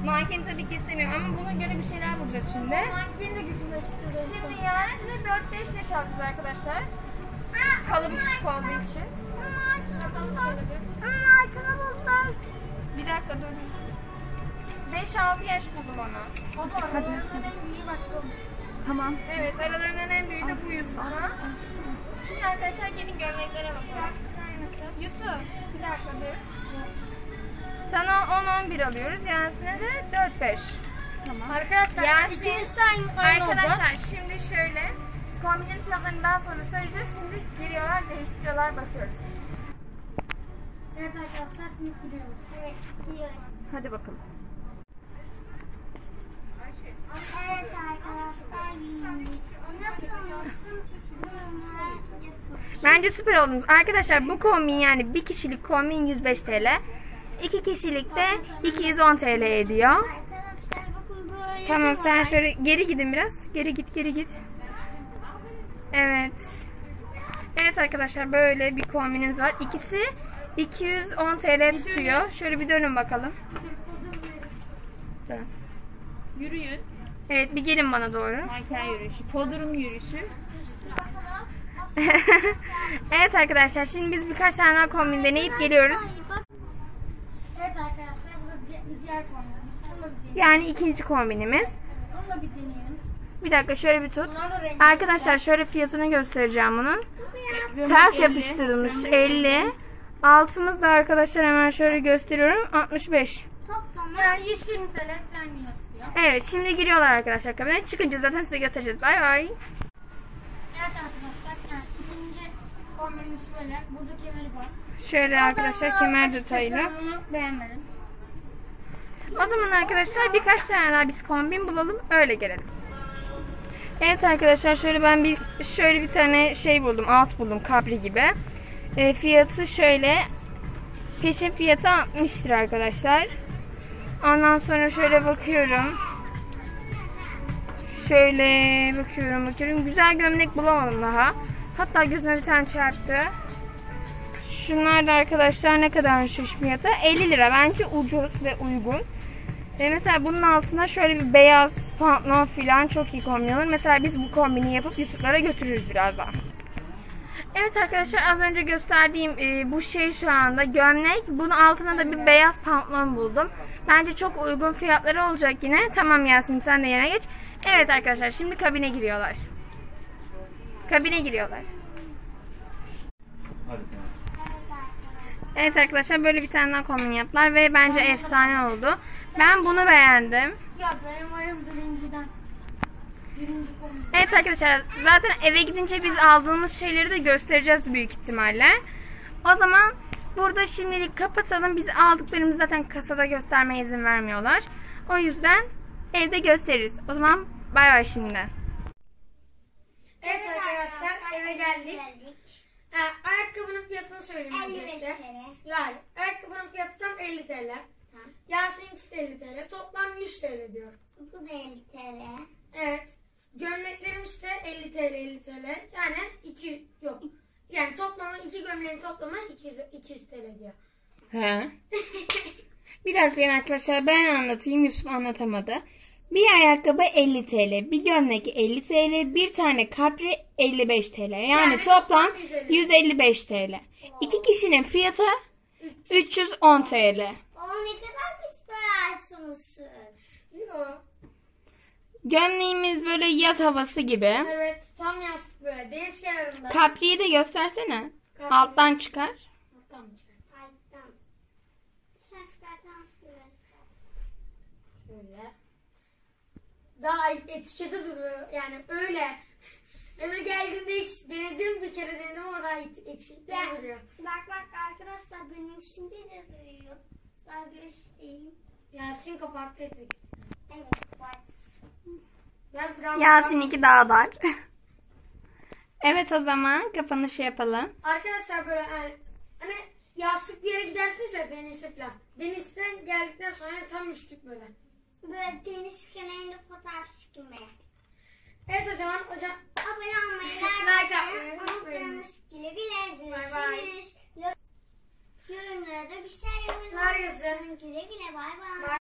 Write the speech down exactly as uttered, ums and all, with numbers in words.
Mankeni tabii ki istemiyorum ama buna göre bir şeyler bulacağız şimdi. Mankeni de gücümle çıkıyorum. Şimdi yani size dört beş yaş altı arkadaşlar. Kalıbı küçük olduğu için. Bir dakika dur. beş altı yaş buldum ona. O da aralarından en büyüğü baktım. Tamam. Evet, aralarından en büyüğü de bu Yusuf'a. Şimdi arkadaşlar gelin gömleklere bakalım. Yusuf, bir dakika dur. Sana on on bir alıyoruz. Yasin'e de dört beş. Tamam. Arkadaşlar Yasin, ikimiz de aynı, aynı arkadaşlar olacağız. şimdi şöyle. Kombinin fiyatlarını daha sonra söyleyeceğiz. Şimdi giriyorlar, değiştiriyorlar, bakıyoruz. Evet arkadaşlar sınıf gidiyoruz. Evet gidiyoruz. Hadi bakalım. Evet arkadaşlar giyindik. Nasıl olsun? Bence süper oldunuz. Arkadaşlar bu kombin yani bir kişilik kombin yüz beş T L. iki kişilik de iki yüz on T L ediyor. Arkadaşlar bakın böyle. Tamam sen şöyle geri gidin biraz. Geri git geri git. Evet. Evet arkadaşlar böyle bir kombinimiz var. İkisi iki yüz on T L tutuyor. Şöyle bir dönün bakalım. Tamam. Yürüyün. Evet bir gelin bana doğru. Manken yürüyüşü, podrum yürüyüşü. Evet arkadaşlar şimdi biz birkaç tane daha kombin deneyip geliyoruz. Evet arkadaşlar bu da bir diğer kombinimiz. Bunu da bir deneyelim. Yani ikinci kombinimiz. Bunu da bir deneyelim. Bir dakika şöyle bir tut. Bunlar da renkli. Arkadaşlar şöyle fiyatını göstereceğim bunun. Gömlek Ters elli, yapıştırılmış gömlek elli. Altımız da arkadaşlar hemen şöyle gösteriyorum altmış beş. Toplamda yani yüz yirmi T L falan yapıyor. Evet şimdi giriyorlar arkadaşlar kabine. Çıkınca zaten size göstereceğiz. Bay bay. Evet arkadaşlar yani ikinci kombinimiz böyle. Burada kemeri var. Şöyle arkadaşlar kemer detaylı. Ben bunu beğenmedim. O zaman arkadaşlar birkaç tane daha biz kombin bulalım. Öyle gelelim. Evet arkadaşlar şöyle ben bir şöyle bir tane şey buldum. Alt buldum. Capri gibi. E, fiyatı şöyle. Peşin fiyatı altmış lira arkadaşlar. Ondan sonra şöyle bakıyorum. Şöyle bakıyorum bakıyorum. Güzel gömlek bulamadım daha. Hatta gözüme bir tane çarptı. Şunlar da arkadaşlar ne kadarmış şu fiyatı? elli lira. Bence ucuz ve uygun. E mesela bunun altına şöyle bir beyaz pantolon falan çok iyi kombin olur. Mesela biz bu kombini yapıp Yusuf'lara götürürüz birazdan. Evet arkadaşlar az önce gösterdiğim e, bu şey şu anda gömlek. Bunun altına da bir beyaz pantolon buldum. Bence çok uygun fiyatları olacak yine. Tamam Yasin sen de yerine geç. Evet arkadaşlar şimdi kabine giriyorlar. Kabine giriyorlar. Evet arkadaşlar böyle bir tane daha kombin yaptılar ve bence efsane oldu. Ben bunu beğendim. Ya benim ayım birinciden. Birinci kombin. Evet arkadaşlar zaten eve gidince biz aldığımız şeyleri de göstereceğiz büyük ihtimalle. O zaman burada şimdilik kapatalım. Biz aldıklarımızı zaten kasada göstermeye izin vermiyorlar. O yüzden evde gösteririz. O zaman bay bay şimdiden. Evet arkadaşlar eve geldik. Ha, ayakkabının fiyatını söyleyeyim elli beş öncelikle. T L. Yani ayakkabının fiyatı tam elli T L. Tamam. Yasin'inkisi de elli T L. Toplam yüz T L diyor. Bu da elli T L. Evet. Gömleklerimiz de elli T L elli T L. Yani iki yok. Yani toplamı iki gömleğin toplamı iki yüz, iki yüz T L diyor. He. Bir dakika arkadaşlar ben anlatayım. Yusuf anlatamadı. Bir ayakkabı elli T L, bir gömlek elli T L, bir tane kapri elli beş T L. Yani, Yani toplam yüz elli. yüz elli beş T L. İki kişinin fiyatı üç yüz on T L. O ne kadarmış parası mısın? Yok. Gömleğimiz böyle yaz havası gibi. Evet. Tam yastık böyle. Deniz kenarında. Kapriyi de göstersene. Kapri. Alttan çıkar. Alttan mı çıkar? Alttan. Sen çıkartan şurası. Şöyle. Daha etiketi duruyor. Yani öyle. Eve geldiğimde hiç denedim bir kere denedim ama daha et- etiketi Ben- duruyor. Bak bak arkadaşlar benim şimdi de duruyor. Daha göstereyim. Yasin kapattı etiketi. Evet bak. Ben biraz Yasin'inki daha dar. Evet o zaman kapanışı yapalım. Arkadaşlar böyle yani, hani yastık bir yere gidersiniz ya denizde falan. Denizden geldikten sonra yani tam üstlük böyle. Böyle deniz kenarında fotoğraf çekilmeye. Evet o zaman hocam Abone olmayı, Like like atmayı atmayı unutmayın. unutmayınız. Güle güle Bay bay. görüşürüz. Yorumlarda bir şey Lar yazın. yazın. Güle güle bay bay. Bay